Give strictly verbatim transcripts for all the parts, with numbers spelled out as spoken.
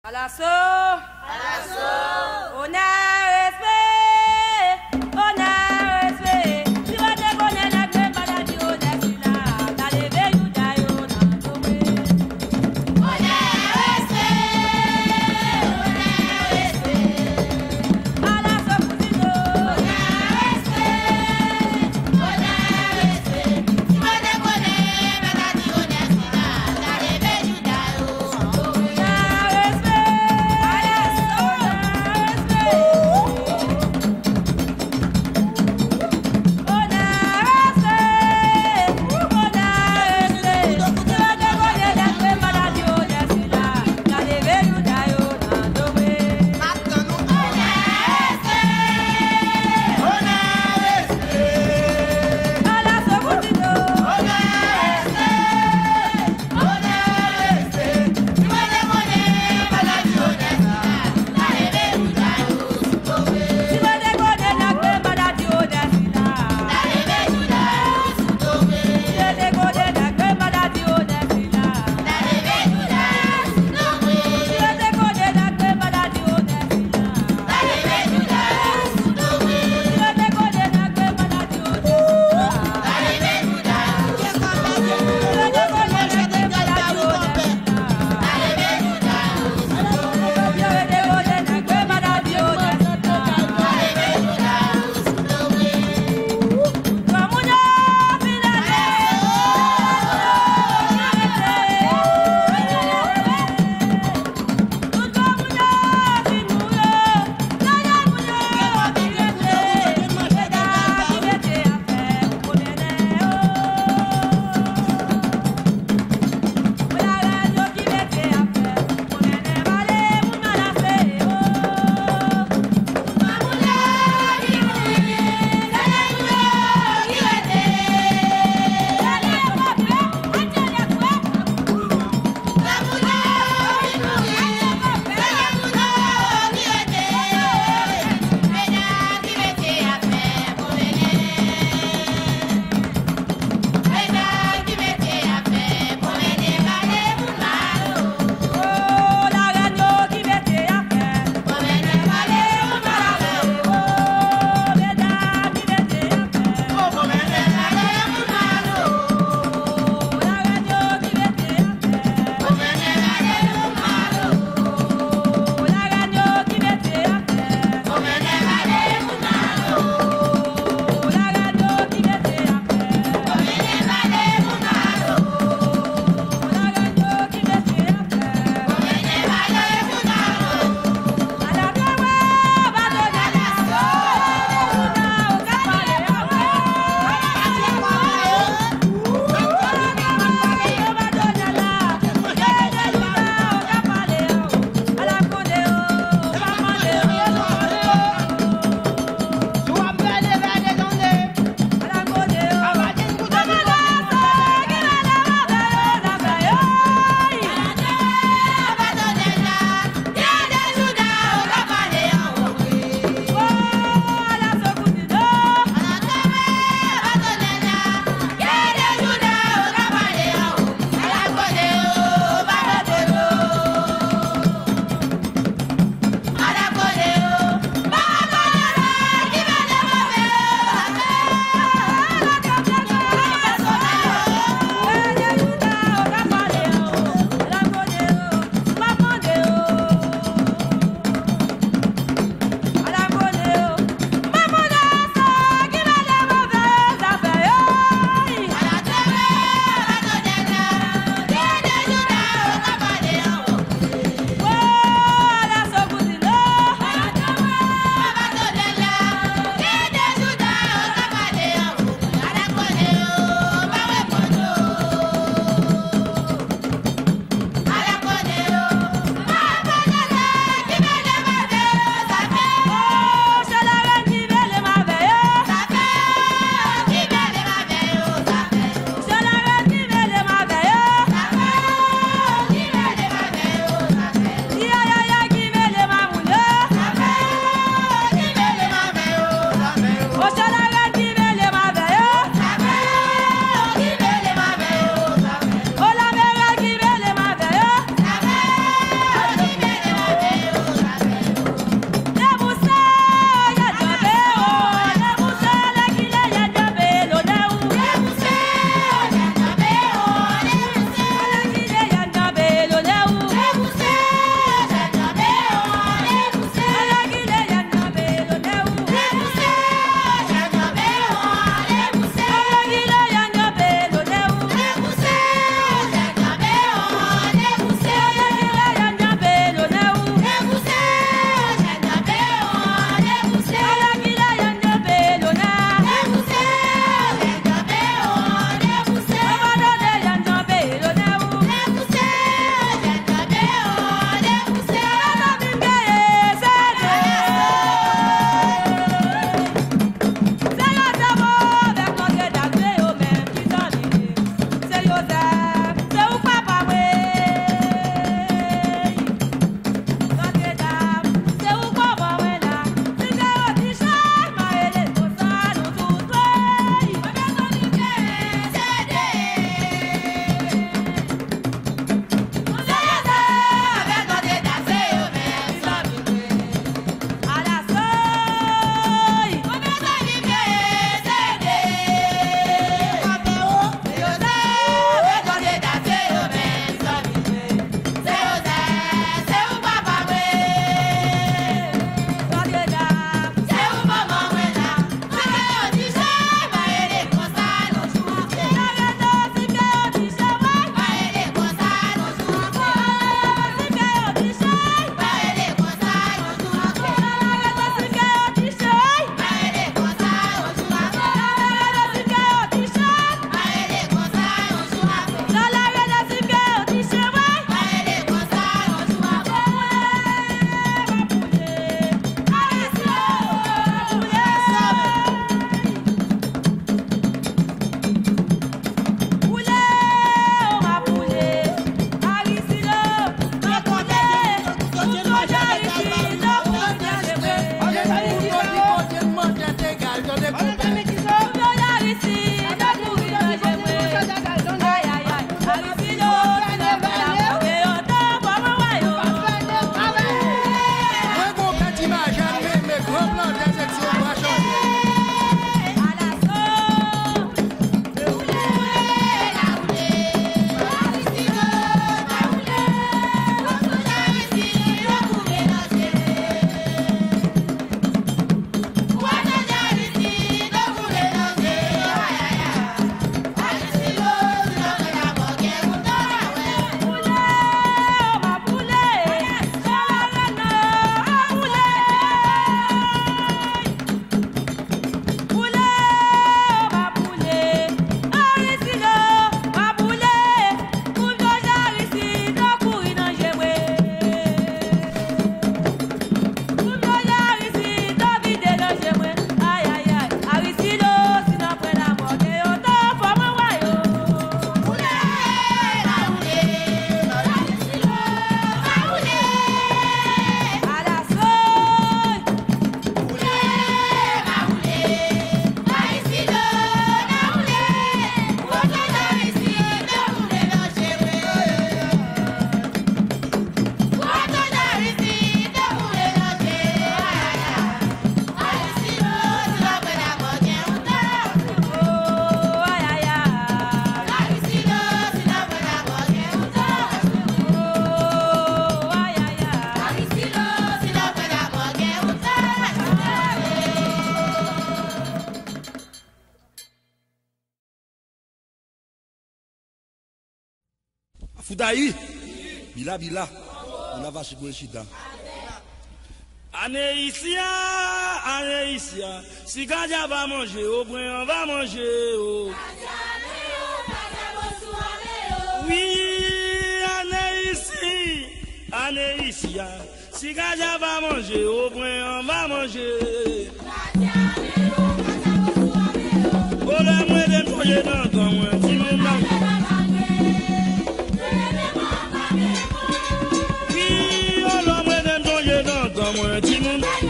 À l'assaut, à l'assaut, honneur, respect, honneur, respect. Tu vas te connaître la grande maladie, honneur, tu l'as. T'as levé, you die, on a tombé. Honneur, respect, honneur, respect. À l'assaut, Pousino. Honneur, respect, honneur, respect. Tu vas te connaître la maladie, honneur, tu l'as. T'as levé, you die, on a tombé. Oh! Foudaï, bila bila, on a vaché pour le chida. Année ici, année ici, si Kadia va manger, au point on va manger. Oh. Oui, année ici, année ici, si Kadia va manger, au point on va manger. Oh la moi de manger dans ton moi, si mon mari. Oui, oh la moi de manger dans ton moi, si mon mari.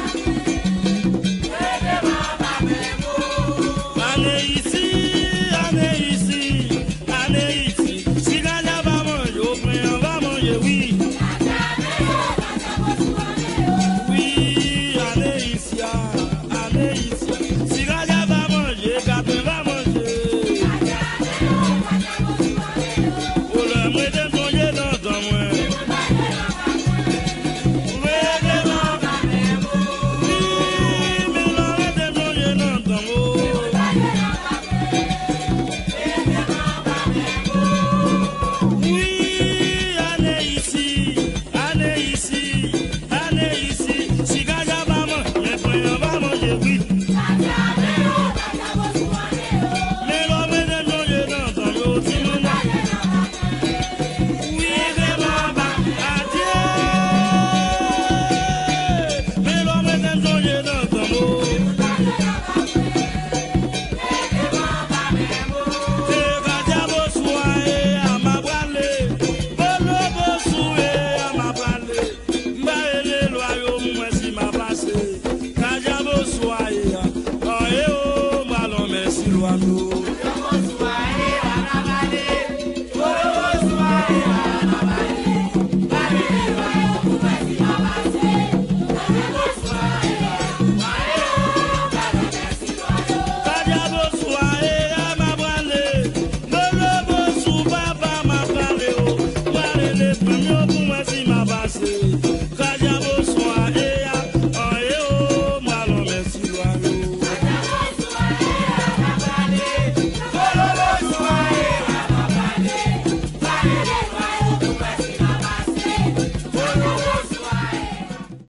Année ici, année ici, année ici, si Kadia va manger, au point on va manger, oui. Oui, année ici, année ici, si Kadia va manger, Capin va manger. Oh le moi de manger dans ton moi. Merci.